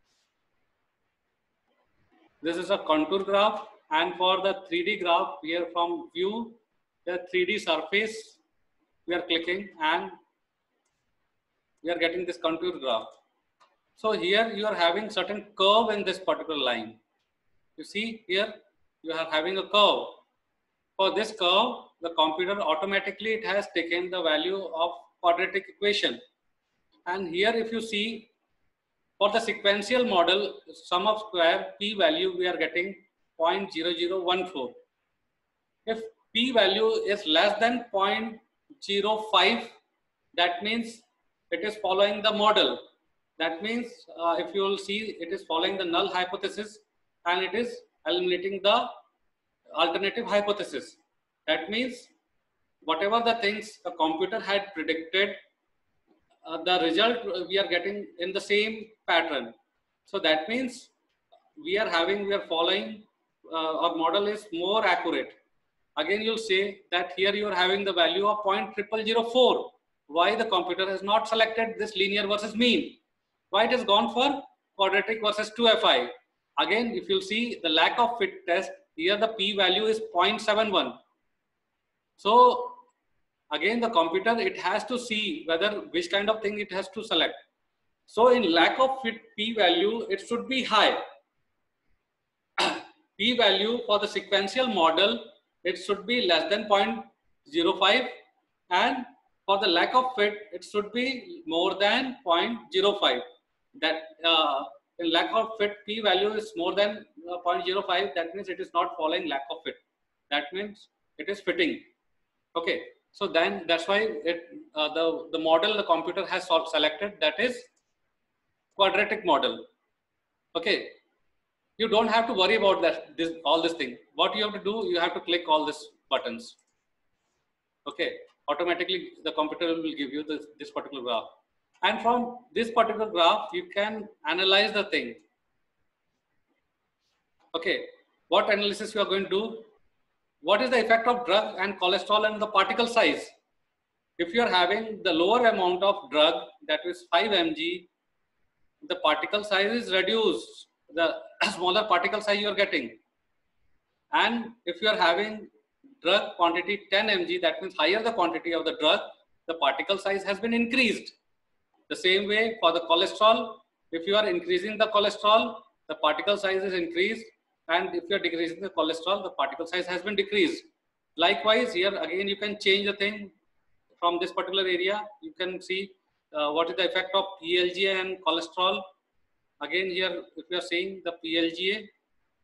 This is a contour graph, and for the three D graph, we are from view, the three D surface, we are clicking and we are getting this contour graph. So here you are having certain curve in this particular line. You see here, you are having a curve. For this curve, the computer automatically, it has taken the value of quadratic equation. And here if you see, for the sequential model, sum of square p value, we are getting zero point zero zero one four. If p value is less than zero point zero five, that means it is following the model. That means uh, if you will see, it is following the null hypothesis and it is eliminating the alternative hypothesis. That means whatever the things the computer had predicted, Uh, the result we are getting in the same pattern. So that means we are having, we are following, uh, our model is more accurate. Again, you'll say that here you are having the value of zero point zero zero zero four. Why the computer has not selected this linear versus mean? Why it has gone for quadratic versus two F I? Again, if you'll see the lack of fit test, here the p value is zero point seven one. So again, the computer, it has to see whether which kind of thing it has to select. So in lack of fit p value, it should be high. P value for the sequential model, it should be less than zero point zero five, and for the lack of fit, it should be more than zero point zero five. That uh, in lack of fit, p value is more than zero point zero five. That means it is not following lack of fit. That means it is fitting. Okay. So then that's why it, uh, the, the model the computer has selected, that is quadratic model. Okay. You don't have to worry about that, this, all this thing. What you have to do, you have to click all these buttons. Okay. Automatically the computer will give you this, this particular graph. And from this particular graph, you can analyze the thing. Okay. What analysis you are going to do? What is the effect of drug and cholesterol and the particle size? If you are having the lower amount of drug, that is five milligrams, the particle size is reduced. The smaller particle size you are getting. And if you are having drug quantity ten milligrams, that means higher the quantity of the drug, the particle size has been increased. The same way for the cholesterol, if you are increasing the cholesterol, the particle size is increased. And if you are decreasing the cholesterol, the particle size has been decreased. Likewise, here again you can change the thing from this particular area. You can see uh, what is the effect of P L G A and cholesterol. Again, here if you are seeing the P L G A,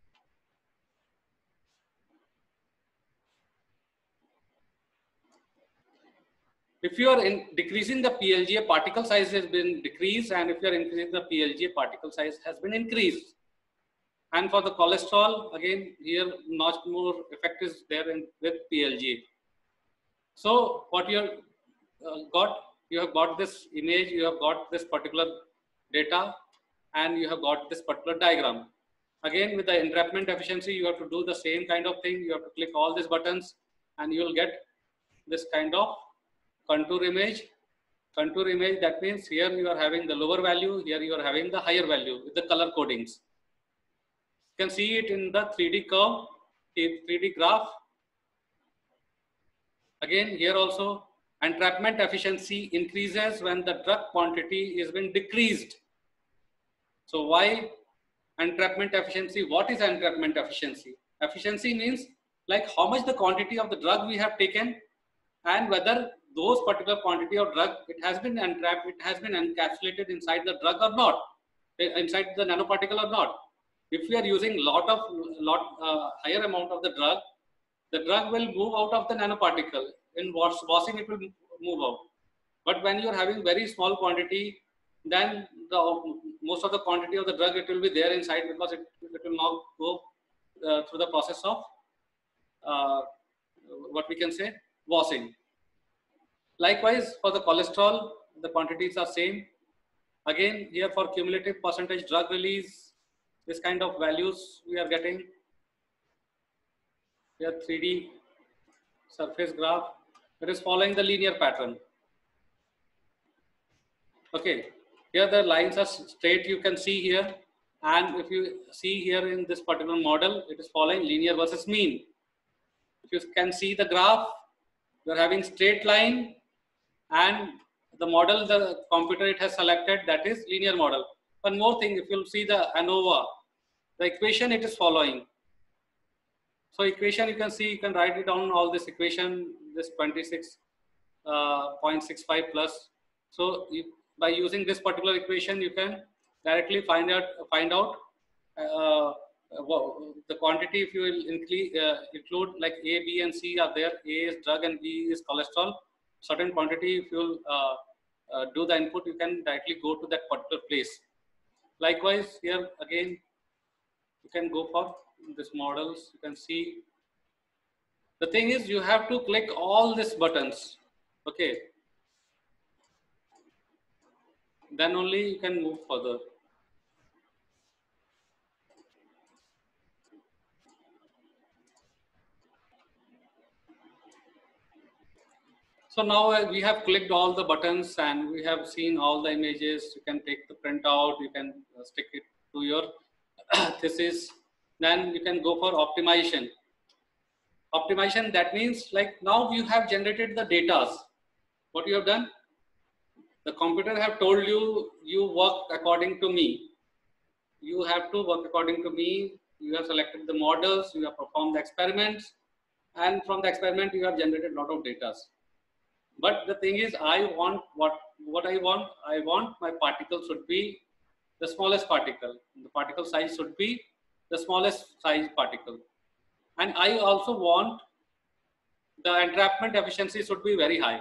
if you are in decreasing the P L G A, particle size has been decreased, and if you are increasing the P L G A, particle size has been increased. And for the cholesterol, again, here much more effect is there in, with P L G A. So what you have uh, got, you have got this image, you have got this particular data, and you have got this particular diagram. Again, with the entrapment efficiency, you have to do the same kind of thing. You have to click all these buttons and you will get this kind of contour image. Contour image, that means here you are having the lower value, here you are having the higher value with the color codings. You can see it in the three D curve, three D graph. Again, here also entrapment efficiency increases when the drug quantity is been decreased. So why entrapment efficiency? What is entrapment efficiency? Efficiency means like how much the quantity of the drug we have taken, and whether those particular quantity of drug, it has been entrapped, it has been encapsulated inside the drug or not, inside the nanoparticle or not. If we are using lot of lot uh, higher amount of the drug, the drug will move out of the nanoparticle. In washing, it will move out. But when you are having very small quantity, then the most of the quantity of the drug, it will be there inside, because it, it will not go uh, through the process of uh, what we can say washing. Likewise, for the cholesterol, the quantities are same. Again, here for cumulative percentage drug release, this kind of values we are getting. Here three D surface graph. It is following the linear pattern. Okay, here the lines are straight, you can see here. And if you see here in this particular model, it is following linear versus mean. If you can see the graph, you are having straight line, and the model the computer it has selected, that is linear model. One more thing, if you see the ANOVA, the equation it is following. So equation, you can see, you can write it down, all this equation, this twenty-six point six five plus. So you, by using this particular equation, you can directly find out find out uh, the quantity. If you will include, uh, include like A, B, and C are there. A is drug and B is cholesterol. Certain quantity, if you will uh, uh, do the input, you can directly go to that particular place. Likewise, here again, you can go for this models. You can see. The thing is, you have to click all these buttons. Okay. Then only you can move further. So now uh, we have clicked all the buttons and we have seen all the images. You can take the printout, you can uh, stick it to your thesis. Then you can go for optimization. Optimization, that means like now you have generated the data. What you have done? The computer have told you, you work according to me. You have to work according to me. You have selected the models, you have performed the experiments, and from the experiment you have generated a lot of data. But the thing is, I want what what I want. I want my particle should be the smallest particle. The particle size should be the smallest size particle, and I also want the entrapment efficiency should be very high.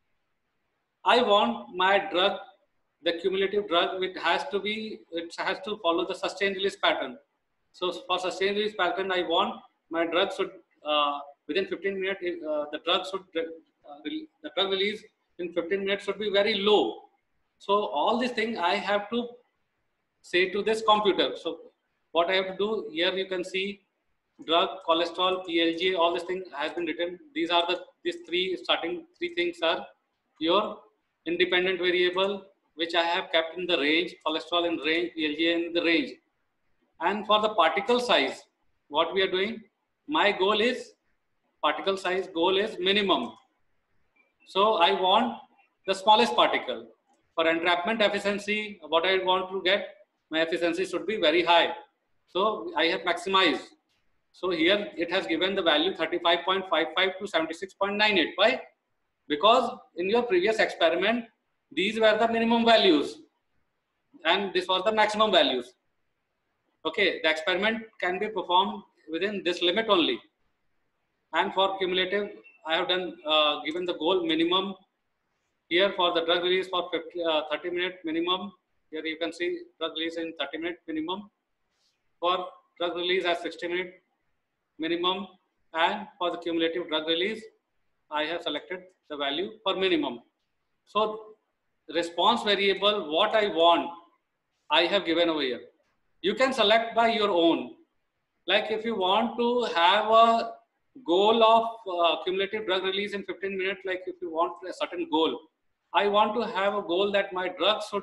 I want my drug, the cumulative drug, it has to be, it has to follow the sustained release pattern. So for sustained release pattern, I want my drug should uh, within fifteen minutes, uh, the drug should uh, the drug release in fifteen minutes should be very low. So all these things I have to say to this computer. So what I have to do here, you can see drug, cholesterol, P L G, all these things has been written. These are the these three starting three things are your independent variable, which I have kept in the range, cholesterol in range, P L G in the range. And for the particle size, what we are doing, my goal is, particle size goal is minimum. So I want the smallest particle. For entrapment efficiency, what I want to get, my efficiency should be very high. So I have maximized. So here it has given the value thirty-five point five five to seventy-six point nine eight. Why? Because in your previous experiment, these were the minimum values and this was the maximum values. Okay, the experiment can be performed within this limit only. And for cumulative, I have done uh, given the goal minimum. Here for the drug release for fifty, uh, thirty minute minimum. Here you can see drug release in thirty minute minimum. For drug release at sixty minute minimum, and for the cumulative drug release, I have selected the value for minimum. So response variable, what I want, I have given over here. You can select by your own. Like if you want to have a goal of uh, cumulative drug release in fifteen minutes, like if you want a certain goal, I want to have a goal that my drug should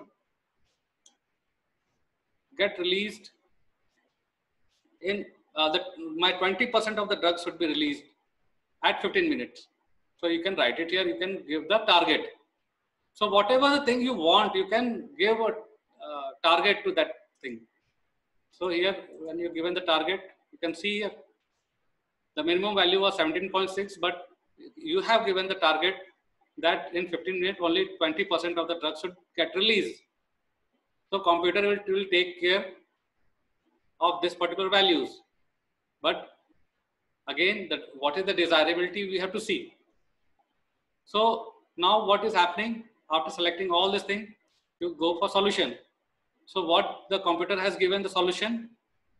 get released in uh, the, my twenty percent of the drug should be released at fifteen minutes. So you can write it here, you can give the target. So whatever the thing you want, you can give a uh, target to that thing. So here, when you're given the target, you can see here, The minimum value was seventeen point six, but you have given the target that in fifteen minutes only twenty percent of the drug should get released. So computer will, will take care of this particular values. But again, that what is the desirability we have to see. So now what is happening after selecting all this thing, you go for solution. So what the computer has given the solution,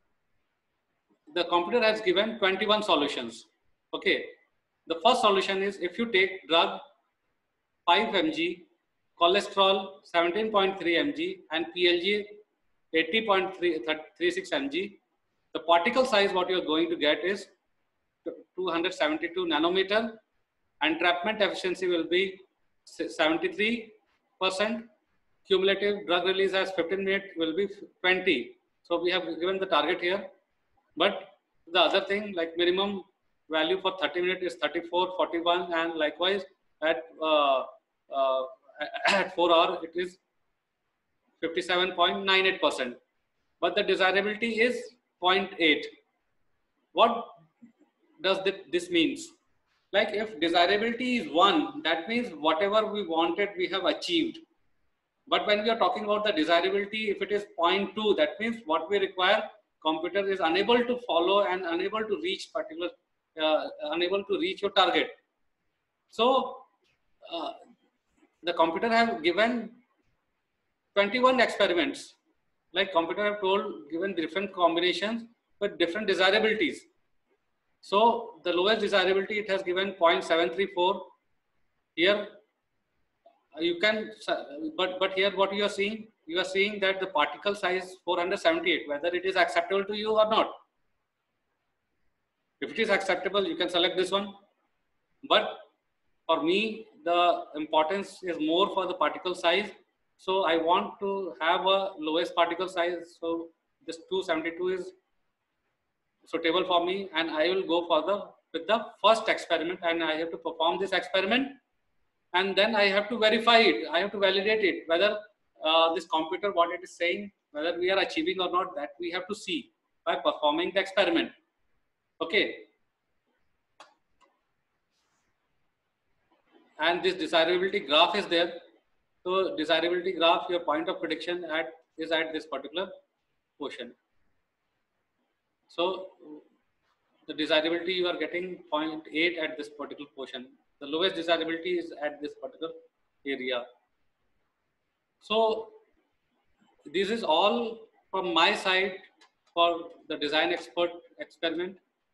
the computer has given twenty-one solutions. Okay. The first solution is if you take drug five milligrams, cholesterol seventeen point three milligrams and P L G eighty point three six milligrams, the particle size what you are going to get is two hundred seventy-two nanometer. Entrapment efficiency will be seventy-three percent. Cumulative drug release as fifteen minutes will be twenty. So we have given the target here. But the other thing, like minimum value for thirty minutes is thirty-four, forty-one, and likewise at uh, uh, at four hours it is fifty-seven point nine eight percent. But the desirability is zero point eight. What does this means? Like if desirability is one, that means whatever we wanted we have achieved. But when we are talking about the desirability, if it is zero point two, that means what we require, computer is unable to follow and unable to reach particular, uh, unable to reach your target. So uh, the computer have given twenty-one experiments. Like computer have told, given different combinations with different desirabilities. So the lowest desirability it has given zero point seven three four. Here you can, but but here what you are seeing, you are seeing that the particle size four hundred seventy-eight, whether it is acceptable to you or not. If it is acceptable, you can select this one. But for me, the importance is more for the particle size. So I want to have a lowest particle size. So this two seventy-two is suitable for me, and I will go for the with the first experiment, and I have to perform this experiment, and then I have to verify it. I have to validate it whether uh, this computer what it is saying, whether we are achieving or not. That we have to see by performing the experiment. Okay. And this desirability graph is there. So desirability graph, your point of prediction at is at this particular portion. So the desirability you are getting zero point eight at this particular portion. The lowest desirability is at this particular area. So this is all from my side for the design expert experiment.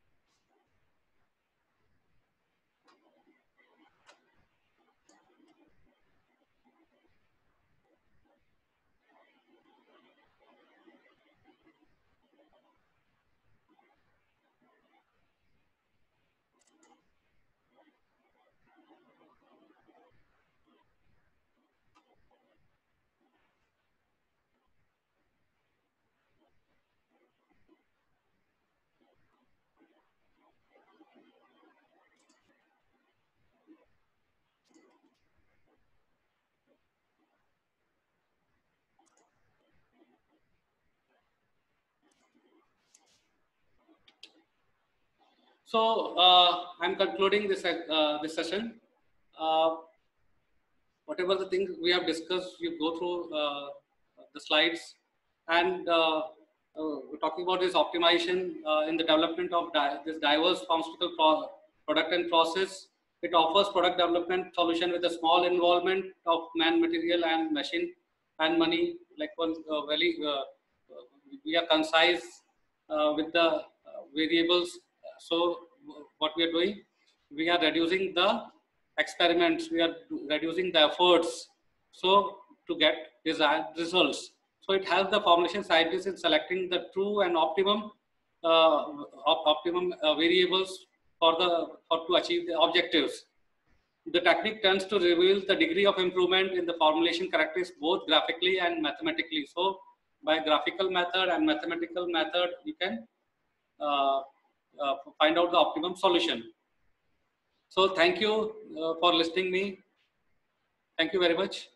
So uh, I'm concluding this uh, this session. Uh, whatever the things we have discussed, you go through uh, the slides, and uh, uh, we're talking about this optimization uh, in the development of di this diverse pharmaceutical pro product and process. It offers product development solution with a small involvement of man, material, and machine and money. Like one uh, very, uh, we are concise uh, with the uh, variables. So what we are doing, we are reducing the experiments, we are reducing the efforts, so to get desired results. So it helps the formulation scientists in selecting the true and optimum uh, optimum uh, variables for the for to achieve the objectives. The technique tends to reveal the degree of improvement in the formulation characteristics both graphically and mathematically. So by graphical method and mathematical method, you can uh, uh, find out the optimum solution. So thank you uh, for listening me. Thank you very much.